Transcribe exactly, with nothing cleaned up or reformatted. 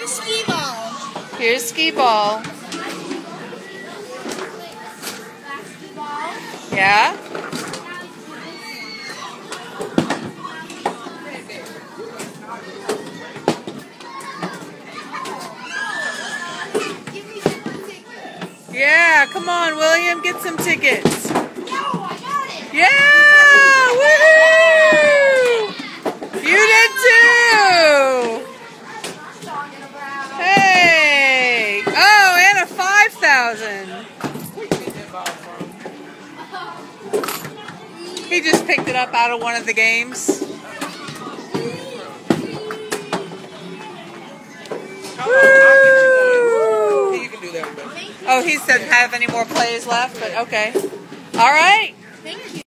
a skee ball. Here's skee ball. Yeah? Yeah, come on, William, get some tickets. No, I got it. Yeah! Woohoo! You did too! Hey! Oh, and a five thousand. He just picked it up out of one of the games. Oh, he said have any more plays left, but okay. All right. Thank you.